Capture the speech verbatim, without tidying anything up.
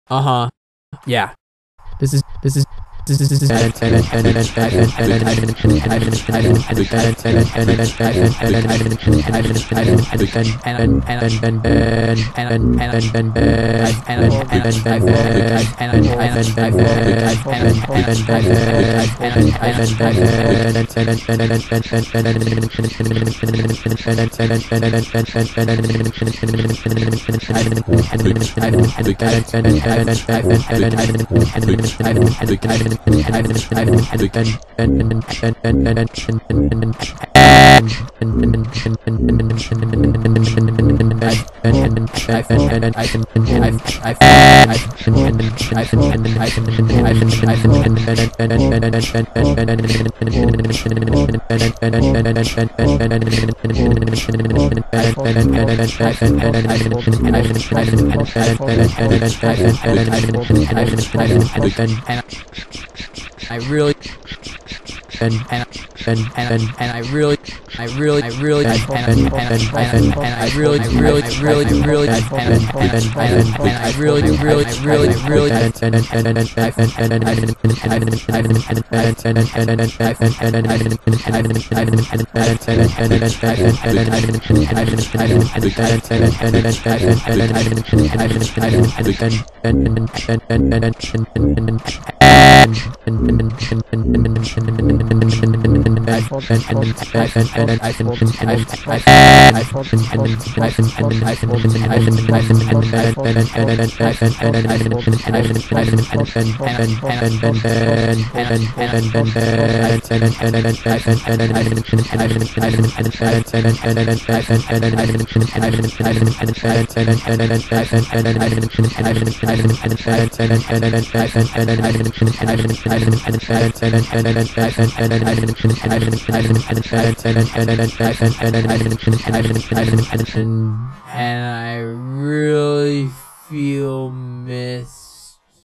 Uh-huh. Yeah. This is this is this is this is and I really and and and and and I really I really I really and and and I really I really I really I really and and and I really I really I really I really and and and and and